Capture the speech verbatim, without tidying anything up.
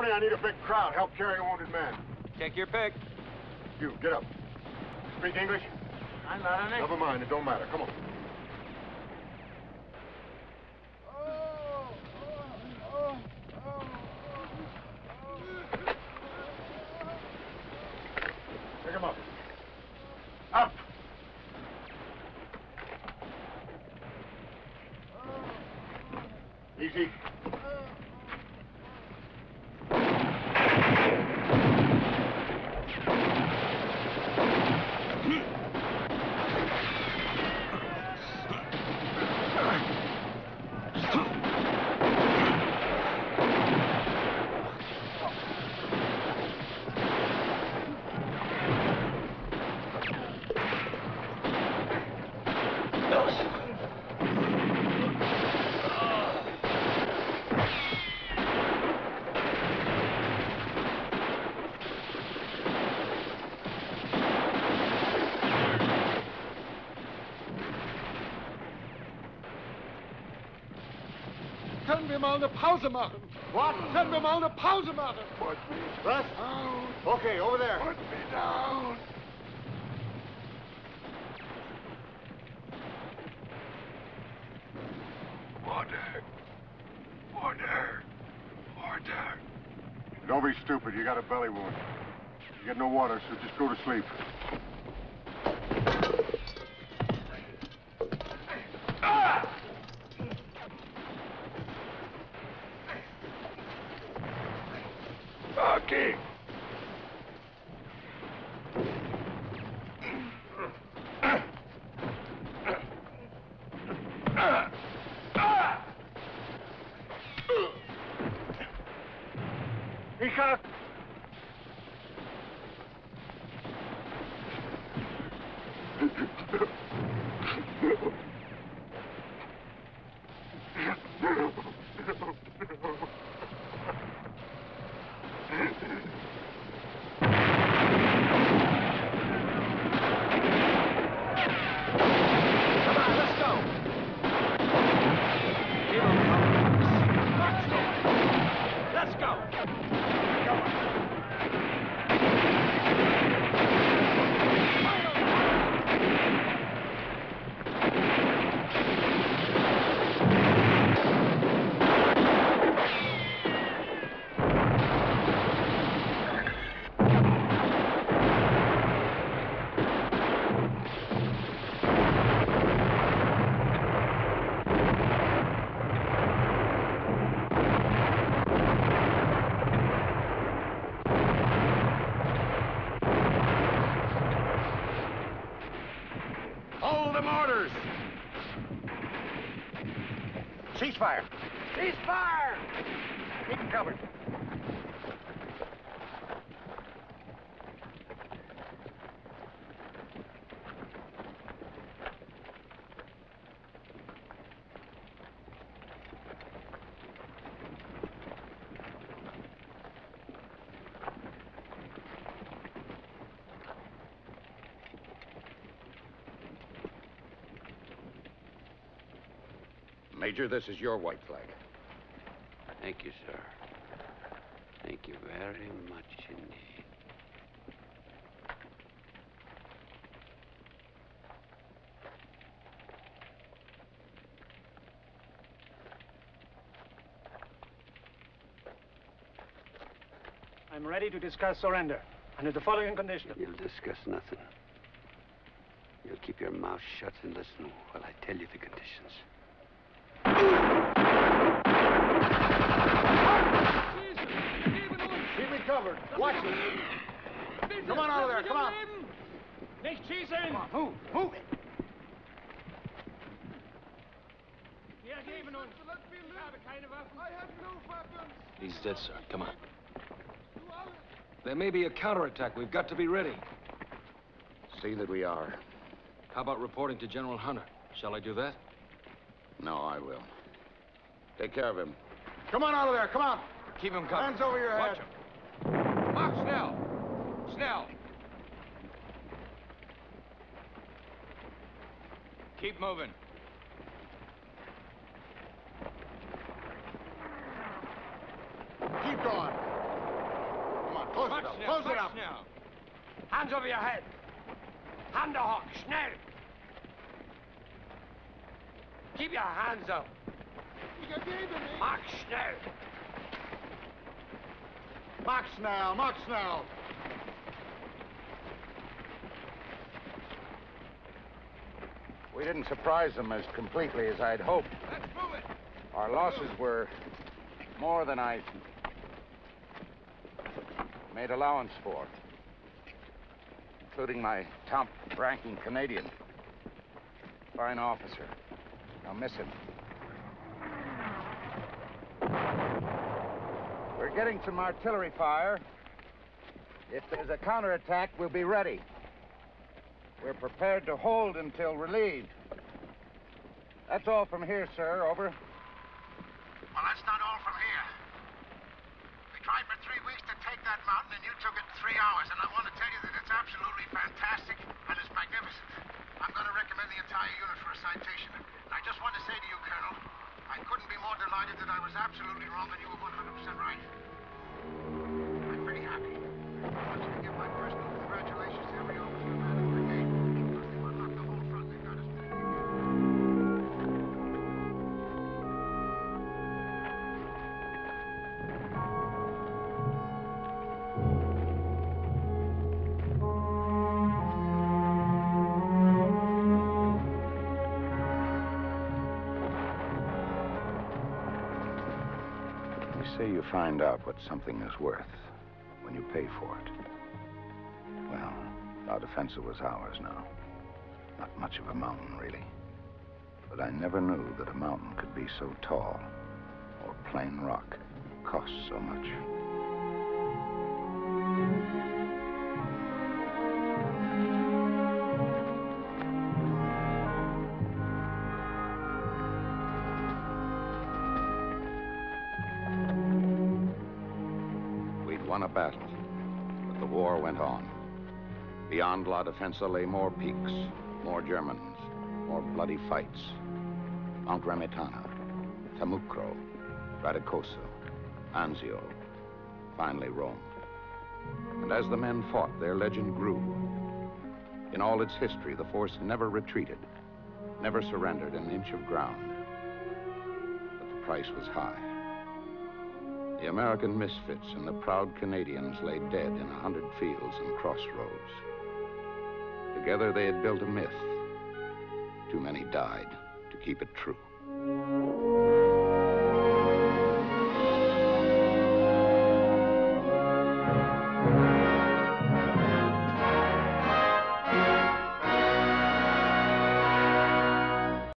Tony, I need a big crowd. Help carry a wounded man. Take your pick. You, get up. Speak English? I'm not an Never mind, it don't matter. Come on. Pick him up. Up! Easy. Können wir mal eine Pause machen? What? Können wir mal eine Pause machen? Put me Russ? down. Okay, over there. Put me down. Order. Order. Order. Don't be stupid. You got a belly wound. You get no water, so just go to sleep. Rocky. Hija. Hold the mortars. Ceasefire. Ceasefire. Keep them covered. Major, this is your white flag. Thank you, sir. Thank you very much indeed. I'm ready to discuss surrender under the following conditions. You'll discuss nothing. You'll keep your mouth shut and listen while I tell you the conditions. Keep me covered. Watch it. Come on out of there. Come on. Nicht schießen! Come on. Move. Move it. Wir ergeben uns. Ich habe keine Waffen. I have no weapons. He's dead, sir. Come on. There may be a counterattack. We've got to be ready. See that we are. How about reporting to General Hunter? Shall I do that? No, I will. Take care of him. Come on out of there. Come on. Keep him covered. Hands over your Watch head. him. Mark Snell. Snell. Keep moving. Keep going. Close it up. Close it up. Hands over your head. Hand hoch, schnell. Keep your hands up. Mach schnell. Mach schnell. Mach schnell. We didn't surprise them as completely as I'd hoped. Let's move it. Our losses were more than I made allowance for, including my top-ranking Canadian. Fine officer. I'll miss him. We're getting some artillery fire. If there's a counterattack, we'll be ready. We're prepared to hold until relieved. That's all from here, sir. Over. Well, that's not all from here. We tried for three weeks to take that mountain, and you took it in three hours. And I want to tell you that it's absolutely fantastic, and it's magnificent. I'm going to recommend the entire unit for a citation. And I just want to say to you, Colonel, I couldn't be more delighted that I was absolutely wrong and you were one hundred percent right. I'm pretty happy. I want you to give my personal congratulations to every officer and man in the brigade, because they've unlocked the whole front. They've got us. Say you find out what something is worth when you pay for it. Well, La Defensa was ours now. Not much of a mountain, really. But I never knew that a mountain could be so tall, or plain rock cost so much. Won a battle, but the war went on. Beyond La Defensa lay more peaks, more Germans, more bloody fights. Mount Remitana, Tamucro, Radicosa, Anzio, finally Rome. And as the men fought, their legend grew. In all its history, the force never retreated, never surrendered an inch of ground. But the price was high. The American misfits and the proud Canadians lay dead in a hundred fields and crossroads. Together they had built a myth. Too many died to keep it true.